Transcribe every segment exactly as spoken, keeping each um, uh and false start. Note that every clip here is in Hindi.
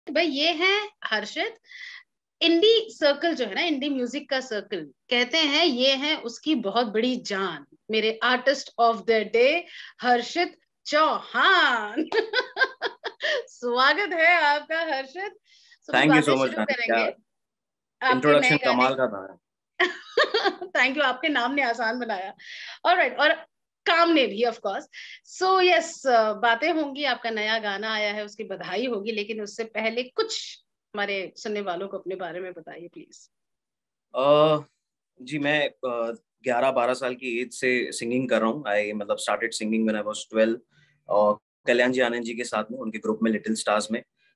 भाई ये है हर्षित। इंडी सर्कल जो है ना, इंडी म्यूजिक का सर्कल कहते हैं, ये है उसकी बहुत बड़ी जान। मेरे artist of the day Harshit Chauhan. स्वागत है आपका हर्षित। तो बस थैंक यू बातें सो मच शुरू मैम, क्या करेंगे आपके नए इंट्रोडक्शन गाने। कमाल का था। थैंक यू, आपके नाम ने आसान बनाया। ऑलराइट, और काम ने भी ऑफ कोर्स। सो यस, बातें होंगी, आपका नया गाना आया है, उसकी बधाई होगी, लेकिन उससे पहले कुछ हमारे सुनने वालों को अपने बारे में बताइए प्लीज। अह जी मैं ग्यारह बारह साल की एज से सिंगिंग कर रहा हूँ। आई मतलब started singing when I was twelve, और कल्याण जी आनंद जी के साथ में, उनके ग्रुप में लिटिल स्टार्स में।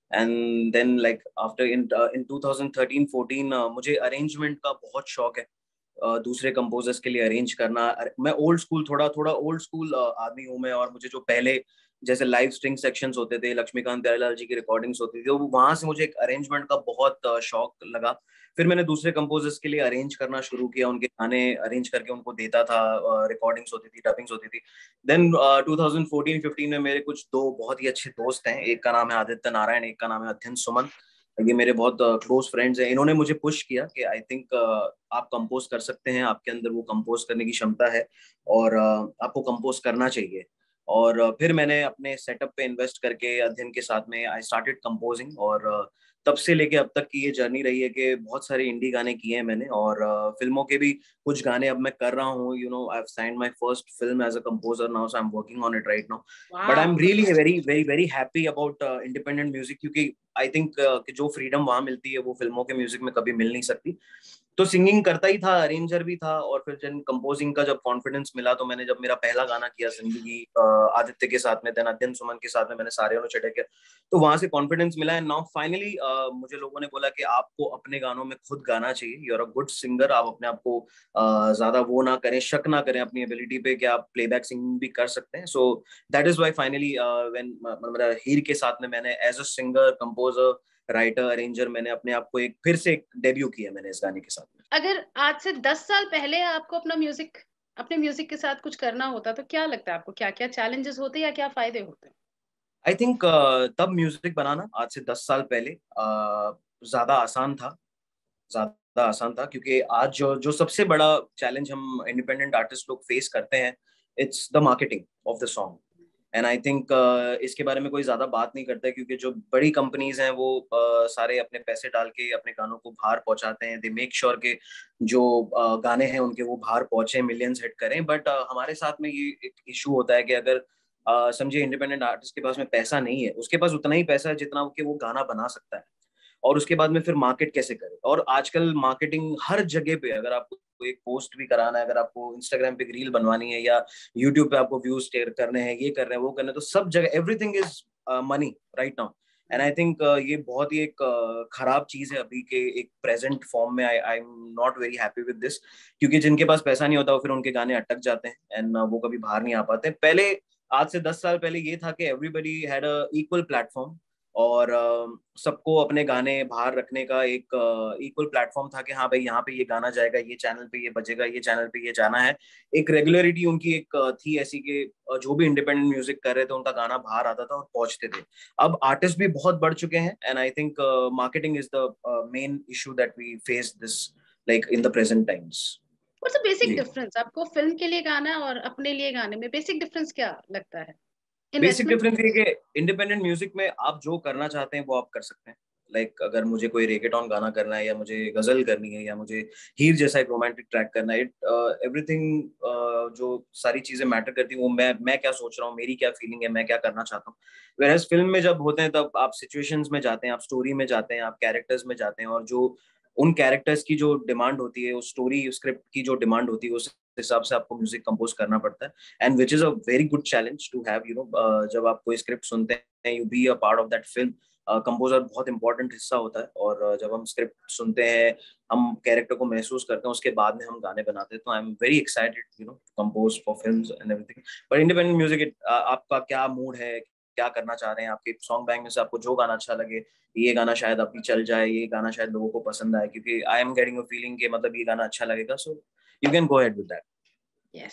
And then like after in in two thousand thirteen fourteen मुझे अरेंजमेंट का बहुत शौक है। अ, दूसरे कंपोजर्स के लिए अरेंज करना। अरे, मैं ओल्ड स्कूल, थोड़ा थोड़ा ओल्ड स्कूल आदमी हूँ मैं। और मुझे जो पहले जैसे लाइव स्ट्रिंग सेक्शंस होते थे, लक्ष्मीकांत प्यारेलाल जी की रिकॉर्डिंग्स होती थी, तो वहां से मुझे एक अरेंजमेंट का बहुत अ, शौक लगा। फिर मैंने दूसरे कंपोजर्स के लिए अरेंज करना शुरू किया, उनके गाने अरेंज करके उनको देता था। रिकॉर्डिंग्स होती थी, डबिंग्स होती थी। Then two thousand fourteen fifteen में मेरे कुछ दो बहुत ही अच्छे दोस्त हैं। एक का नाम है आदित्य नारायण, एक का नाम है अध्ययन सुमन। ये मेरे बहुत क्लोज फ्रेंड्स हैं। इन्होंने मुझे पुश किया कि आई थिंक आप कंपोज कर सकते हैं, आपके अंदर वो कंपोज करने की क्षमता है, और uh, आपको कंपोज करना चाहिए। और uh, फिर मैंने अपने सेटअप पे इन्वेस्ट करके अध्ययन के साथ में आई स्टार्टेड कंपोजिंग। और uh, तब से लेके अब तक की ये जर्नी रही है कि बहुत सारे इंडी गाने किए हैं मैंने, और uh, फिल्मों के भी कुछ गाने अब मैं कर रहा हूँ। You know I have signed my first film as a composer now, so I am working on it right now. But I वाह, am really very very very happy about independent music, क्योंकि आई थिंक कि जो फ्रीडम वहां मिलती है वो फिल्मों के म्यूजिक में कभी मिल नहीं सकती। तो सिंगिंग करता ही था, अरेंजर भी था, और फिर जब कंपोजिंग का जब कॉन्फिडेंस मिला, तो मैंने जब मेरा पहला गाना किया जिंदगी आदित्य के साथ में, देन अध्ययन सुमन के साथ में मैंने सारे चढ़े किया, तो वहां से कॉन्फिडेंस मिला। एंड नाउ फाइनली मुझे लोगों ने बोला कि आपको अपने गानों में खुद गाना चाहिए, you are a good singer. आप अपने आप को uh, ज्यादा वो ना करें, शक ना करें अपनी एबिलिटी पे कि आप प्लेबैक सिंगिंग भी कर सकते हैं। So that is why finally when मेरा हीर के साथ में मैंने as a singer, composer, writer, arranger, मैंने अपने आप को एक फिर से एक डेब्यू किया मैंने इस गाने के साथ में। अगर आज से दस साल पहले आपको अपना म्यूजिक अपने म्यूजिक के साथ कुछ करना होता तो क्या लगता है आपको, क्या क्या चैलेंजेस होते या क्या फायदे होते? आई थिंक तब म्यूजिक बनाना आज से दस साल पहले uh, ज्यादा आसान था। ज्यादा आसान था क्योंकि आज जो जो सबसे बड़ा चैलेंज हम इंडिपेंडेंट आर्टिस्ट लोग फेस करते हैं, it's the marketing of the song. And I think इसके बारे में कोई ज्यादा बात नहीं करता है, क्योंकि जो बड़ी कंपनीज हैं वो uh, सारे अपने पैसे डाल के अपने गानों को बाहर पहुंचाते हैं। दे मेक श्योर के जो uh, गाने हैं उनके वो बाहर पहुंचे, मिलियंस हिट करें। बट uh, हमारे साथ में ये एक इशू होता है कि अगर uh, समझिए इंडिपेंडेंट आर्टिस्ट के पास में पैसा नहीं है, उसके पास उतना ही पैसा है जितना कि वो गाना बना सकता है, और उसके बाद में फिर मार्केट कैसे करे। और आजकल मार्केटिंग हर जगह पे, अगर आपको एक पोस्ट भी कराना है, अगर आपको इंस्टाग्राम पे एक रील बनवानी है, या यूट्यूब पे आपको व्यूज शेयर करने हैं, ये कर रहे हैं, वो करने हैं, तो सब जगह everything is money right now. And I think ये बहुत ही एक uh, खराब चीज है अभी के एक प्रेजेंट फॉर्म में। I I am not very happy with this, क्योंकि जिनके पास पैसा नहीं होता वो फिर उनके गाने अटक जाते हैं, एंड uh, वो कभी बाहर नहीं आ पाते। पहले, आज से दस साल पहले ये था कि everybody had a equal platform, और uh, सबको अपने गाने बाहर रखने का एक इक्वल uh, प्लेटफॉर्म था कि हाँ भाई यहाँ पे ये गाना जाएगा, ये चैनल पे ये बजेगा, ये चैनल पे ये जाना है। एक रेगुलरिटी उनकी एक uh, थी ऐसी कि uh, जो भी इंडिपेंडेंट म्यूजिक कर रहे थे उनका गाना बाहर आता था और पहुंचते थे। अब आर्टिस्ट भी बहुत बढ़ चुके हैं, and I think marketing is the main issue that we face this, like in the present times. What's the basic जी, डिफरेंस आपको फिल्म के लिए गाना और अपने लिए गाने में? बेसिक डिफरेंस क्या लगता है? Basic investment? डिफरेंस ये कि इंडिपेंडेंट म्यूजिक में आप जो करना चाहते हैं वो आप कर सकते हैं। लाइक like, अगर मुझे कोई रेगेटॉन गाना करना है, या मुझे गजल करनी है, या मुझे हीर जैसा एक रोमांटिक ट्रैक करना है, इट एवरीथिंग जो सारी चीजें मैटर करती हैं, वो मैं मैं क्या सोच रहा हूँ, मेरी क्या फीलिंग है, मैं क्या करना चाहता हूँ। वेरएज फिल्म में जब होते हैं तब आप सिचुएशंस में जाते हैं, आप स्टोरी में जाते हैं, आप कैरेक्टर्स में जाते हैं, और जो उन कैरेक्टर्स की जो डिमांड होती है, उस स्टोरी स्क्रिप्ट की जो डिमांड होती है, उस हिसाब से आपको म्यूजिक कंपोज करना पड़ता है। And which is a very good challenge to have, you know. जब आप कोई स्क्रिप्ट सुनते हैं, you be a part of that film, composer बहुत इंपॉर्टेंट हिस्सा होता है। और uh, जब हम स्क्रिप्ट सुनते हैं, हम कैरेक्टर को महसूस करते हैं, उसके बाद में हम गाने बनाते हैं। तो I am very excited, you know, compose for films and everything. But independent music, आपका क्या मूड है, क्या करना चाह रहे हैं, आपके सॉन्ग बैंक में से आपको जो गाना अच्छा लगे, ये गाना शायद अभी चल जाए, ये गाना शायद लोगों को पसंद आए, क्योंकि I am getting a feeling कि मतलब ये गाना अच्छा लगेगा, so you can go ahead with that. Yes.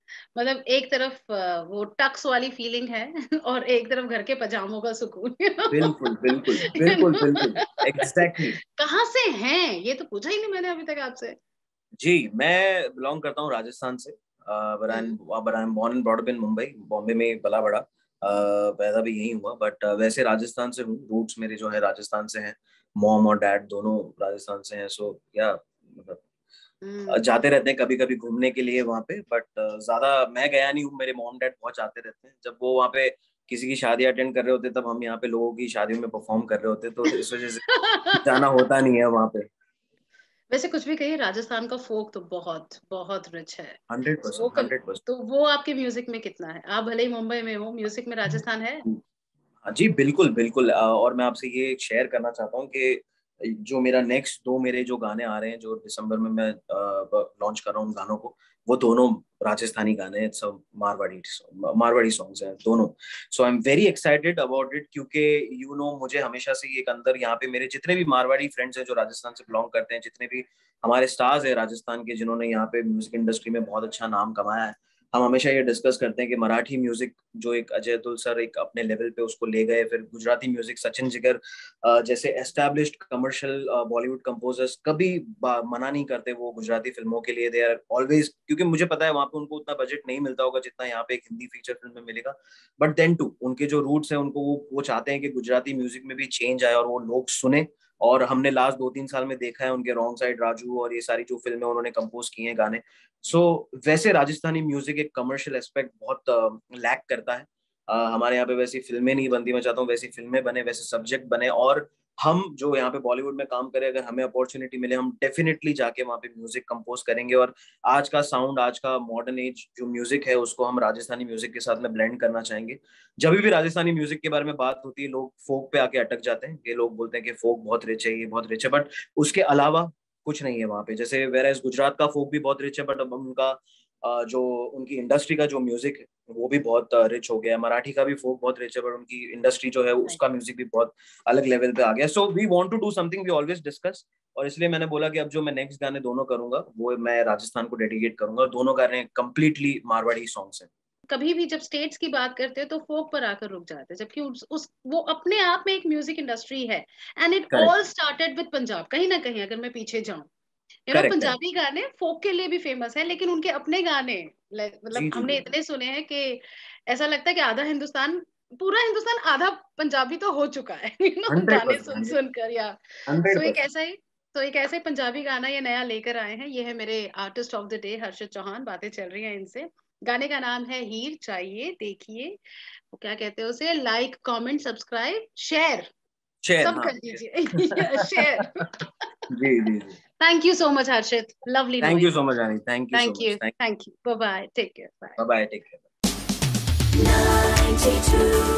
मतलब एक तरफ वो टक्स वाली फीलिंग है और एक तरफ घर के पजामों का सुकून। बिल्कुल बिल्कुल बिल्कुल बिल्कुल, एग्जैक्टली। कहाँ से हैं ये तो पूछा ही नहीं मैंने अभी तक आपसे। जी, मैं बिलोंग करता हूँ राजस्थान से, but I am but I am born and brought up in Mumbai, Bombay में पला बड़ा, uh, पैदा भी यहीं हुआ, बट uh, वैसे राजस्थान से हूँ, रूट्स मेरे जो है राजस्थान से हैं, मॉम और डैड दोनों राजस्थान से हैं, सो या मतलब uh, हम्म। जाते रहते हैं कभी कभी घूमने के लिए वहाँ पे, बट uh, ज्यादा मैं गया नहीं हूँ, मेरे मॉम डैड बहुत जाते रहते हैं, जब वो वहाँ पे किसी की शादी अटेंड कर रहे होते तब हम यहाँ पे लोगों की शादियों में परफॉर्म कर रहे होते, तो इस वजह से जाना होता नहीं है वहाँ पे। वैसे कुछ भी कहिए, राजस्थान का फोक तो बहुत बहुत रिच है। हंड्रेड वो परसेंट कम, हंड्रेड परसेंट तो वो आपके म्यूजिक में कितना है? आप भले ही मुंबई में हो, म्यूजिक में राजस्थान है। हाँ जी, बिल्कुल बिल्कुल, अ, और मैं आपसे ये शेयर करना चाहता हूँ कि जो मेरा नेक्स्ट दो मेरे जो गाने आ रहे हैं जो दिसंबर में मैं लॉन्च कर रहा हूँ गानों को, वो दोनों राजस्थानी गाने हैं, सब मारवाड़ी मारवाड़ी सॉन्ग्स हैं दोनों। So I am very excited about it, क्योंकि यू नो मुझे हमेशा से एक अंदर यहाँ पे मेरे जितने भी मारवाड़ी फ्रेंड्स हैं जो राजस्थान से बिलोंग करते हैं, जितने भी हमारे स्टार्स हैं राजस्थान के जिन्होंने यहाँ पे म्यूजिक इंडस्ट्री में बहुत अच्छा नाम कमाया है, हम हमेशा ये डिस्कस करते हैं कि मराठी म्यूजिक जो एक अजय अतुल सर एक अपने लेवल पे उसको ले गए, फिर गुजराती म्यूजिक सचिन जिगर जैसे एस्टैब्लिश्ड कमर्शियल बॉलीवुड कंपोजर्स कभी मना नहीं करते वो गुजराती फिल्मों के लिए, दे आर ऑलवेज, क्योंकि मुझे पता है वहां पे उनको उतना बजट नहीं मिलता होगा जितना यहाँ पे एक हिंदी फीचर फिल्म में मिलेगा, बट देन टू उनके जो रूट्स हैं उनको वो वो चाहते हैं कि गुजराती म्यूजिक में भी चेंज आए और वो लोग सुने, और हमने लास्ट दो तीन साल में देखा है उनके रॉन्ग साइड राजू और ये सारी जो फिल्में उन्होंने कंपोज की हैं गाने। सो so, वैसे राजस्थानी म्यूजिक एक कमर्शियल एस्पेक्ट बहुत लैक uh, करता है, uh, हमारे यहाँ पे वैसी फिल्में नहीं बनती, मैं चाहता हूँ वैसी फिल्में बने, वैसे सब्जेक्ट बने, और हम जो यहाँ पे बॉलीवुड में काम करें, अगर हमें अपॉर्चुनिटी मिले हम डेफिनेटली जाके वहाँ पे म्यूजिक कंपोज करेंगे, और आज का साउंड, आज का मॉडर्न एज जो म्यूजिक है उसको हम राजस्थानी म्यूजिक के साथ में ब्लेंड करना चाहेंगे। जब भी राजस्थानी म्यूजिक के बारे में बात होती है लोग फोक पे आके अटक जाते हैं, ये लोग बोलते हैं कि फोक बहुत रिच है, ये बहुत रिच है, बट उसके अलावा कुछ नहीं है वहां पे। जैसे वेरएज गुजरात का फोक भी बहुत रिच है, बट अब उनका जो उनकी इंडस्ट्री का जो म्यूजिक है वो भी बहुत रिच हो गया है, मराठी का भी फोक बहुत रिच है, बट उनकी इंडस्ट्री जो है उसका म्यूजिक भी बहुत अलग लेवल पे आ गया। So we want to do something, we always discuss, और इसलिए मैंने बोला कि अब जो मैं नेक्स्ट गाने दोनों करूंगा वो मैं राजस्थान को डेडिकेट करूंगा, और दोनों गाने कंप्लीटली मारवाड़ी सॉन्ग्स हैं। कभी भी जब स्टेट्स की बात करते हैं तो फोक पर आकर रुक जाते हैं, जबकि उस, उस वो अपने आप में एक म्यूजिक इंडस्ट्री है। And it correct all started with Punjab, कहीं ना कहीं अगर मैं पीछे जाऊं, you know correct correct. Punjabi गाने फोक के लिए भी फेमस है, लेकिन उनके अपने गाने मतलब जी जी हमने जी। इतने सुने हैं कि ऐसा लगता है कि आधा हिंदुस्तान, पूरा हिंदुस्तान आधा पंजाबी तो हो चुका है, यू नो हंड्रेड गाने परसेंट सुन हंड्रेड सुन कर। या सो हंड्रेड एक परसेंट ऐसा ही तो एक ऐसे पंजाबी गाना ये नया लेकर आए हैं, ये है मेरे artist of the day Harshit Chauhan, बातें चल रही हैं इनसे। गाने का नाम है हीर, चाहिए देखिए, वो क्या कहते हैं उसे, like comment subscribe share share, सब हाँ। कर दीजिए, शेयर। जी जी जी। Thank you so much, Harshit. Lovely thank you knowing so you. Much Rani, thank you so Thank much, you. Thank Thank you. Bye bye. Take care. Bye. You, bye bye, take care. ninety-two